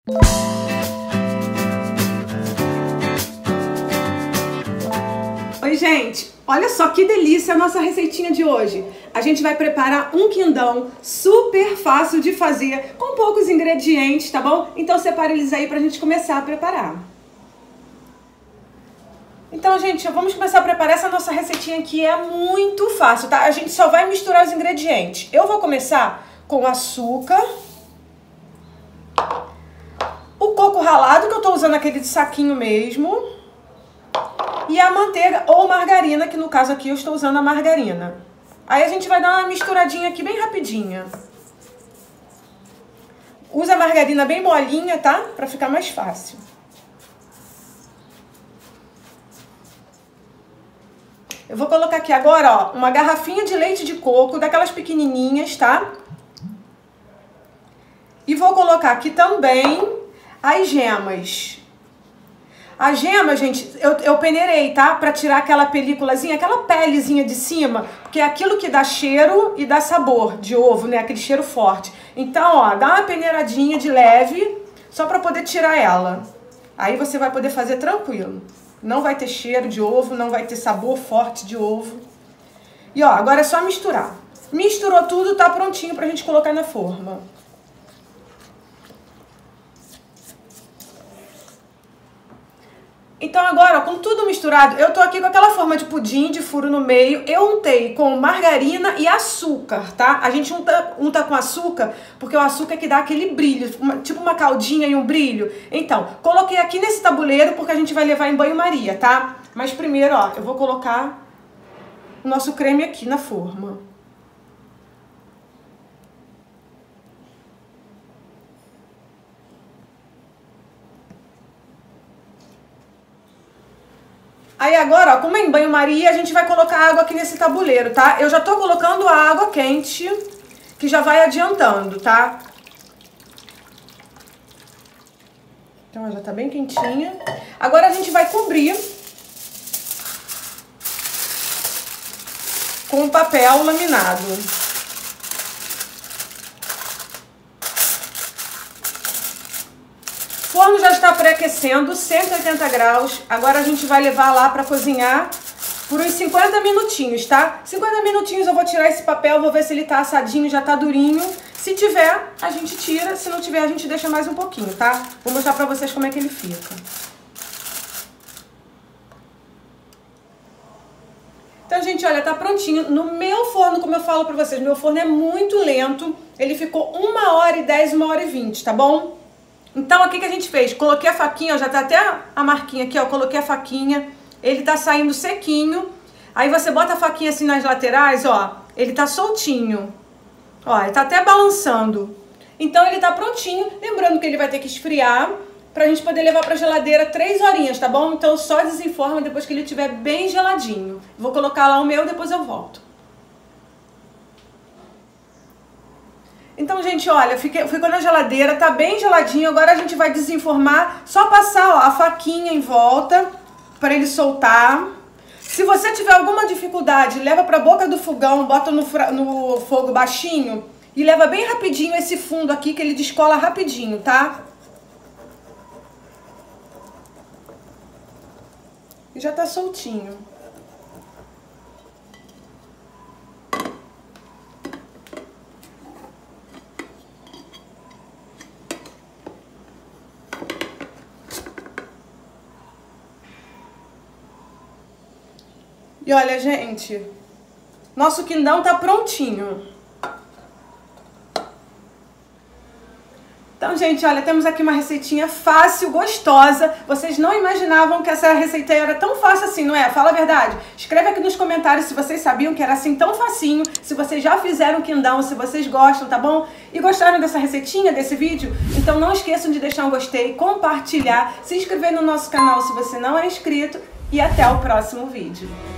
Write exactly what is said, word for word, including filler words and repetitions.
Oi, gente! Olha só que delícia a nossa receitinha de hoje. A gente vai preparar um quindão super fácil de fazer, com poucos ingredientes, tá bom? Então separa eles aí pra gente começar a preparar. Então, gente, vamos começar a preparar essa nossa receitinha que é muito fácil, tá? A gente só vai misturar os ingredientes. Eu vou começar com açúcar, o coco ralado, que eu tô usando aquele de saquinho mesmo, e a manteiga ou margarina, que no caso aqui eu estou usando a margarina. Aí a gente vai dar uma misturadinha aqui bem rapidinha. Usa a margarina bem molinha, tá? Pra ficar mais fácil. Eu vou colocar aqui agora, ó, uma garrafinha de leite de coco, daquelas pequenininhas, tá? E vou colocar aqui também as gemas. A gema, gente, eu, eu peneirei, tá? Pra tirar aquela películazinha, aquela pelezinha de cima, porque é aquilo que dá cheiro e dá sabor de ovo, né? Aquele cheiro forte. Então, ó, dá uma peneiradinha de leve, só pra poder tirar ela. Aí você vai poder fazer tranquilo. Não vai ter cheiro de ovo, não vai ter sabor forte de ovo. E ó, agora é só misturar. Misturou tudo, tá prontinho pra gente colocar na forma. Então agora, ó, com tudo misturado, eu tô aqui com aquela forma de pudim, de furo no meio. Eu untei com margarina e açúcar, tá? A gente unta, unta com açúcar, porque o açúcar é que dá aquele brilho, uma, tipo uma caldinha e um brilho. Então, coloquei aqui nesse tabuleiro, porque a gente vai levar em banho-maria, tá? Mas primeiro, ó, eu vou colocar o nosso creme aqui na forma. Aí agora, ó, como é em banho-maria, a gente vai colocar água aqui nesse tabuleiro, tá? Eu já tô colocando a água quente, que já vai adiantando, tá? Então, ó, já tá bem quentinha. Agora a gente vai cobrir com um papel laminado. O forno já está pré-aquecendo, cento e oitenta graus. Agora a gente vai levar lá para cozinhar por uns cinquenta minutinhos, tá? cinquenta minutinhos eu vou tirar esse papel, vou ver se ele tá assadinho, já tá durinho. Se tiver, a gente tira. Se não tiver, a gente deixa mais um pouquinho, tá? Vou mostrar pra vocês como é que ele fica. Então, gente, olha, tá prontinho. No meu forno, como eu falo pra vocês, meu forno é muito lento. Ele ficou uma hora e dez, uma hora e vinte, tá bom? Então, o que que a gente fez? Coloquei a faquinha, ó, já tá até a marquinha aqui, ó, coloquei a faquinha, ele tá saindo sequinho. Aí você bota a faquinha assim nas laterais, ó, ele tá soltinho. Ó, ele tá até balançando. Então, ele tá prontinho. Lembrando que ele vai ter que esfriar pra gente poder levar pra geladeira três horinhas, tá bom? Então, só desenforma depois que ele estiver bem geladinho. Vou colocar lá o meu, depois eu volto. Então, gente, olha, fiquei, ficou na geladeira, tá bem geladinho. Agora a gente vai desenformar, só passar, ó, a faquinha em volta para ele soltar. Se você tiver alguma dificuldade, leva pra boca do fogão, bota no, no fogo baixinho e leva bem rapidinho esse fundo aqui, que ele descola rapidinho, tá? E já tá soltinho. E olha, gente, nosso quindão tá prontinho. Então, gente, olha, temos aqui uma receitinha fácil, gostosa. Vocês não imaginavam que essa receita era tão fácil assim, não é? Fala a verdade. Escreve aqui nos comentários se vocês sabiam que era assim tão facinho, se vocês já fizeram quindão, se vocês gostam, tá bom? E gostaram dessa receitinha, desse vídeo? Então não esqueçam de deixar um gostei, compartilhar, se inscrever no nosso canal se você não é inscrito e até o próximo vídeo.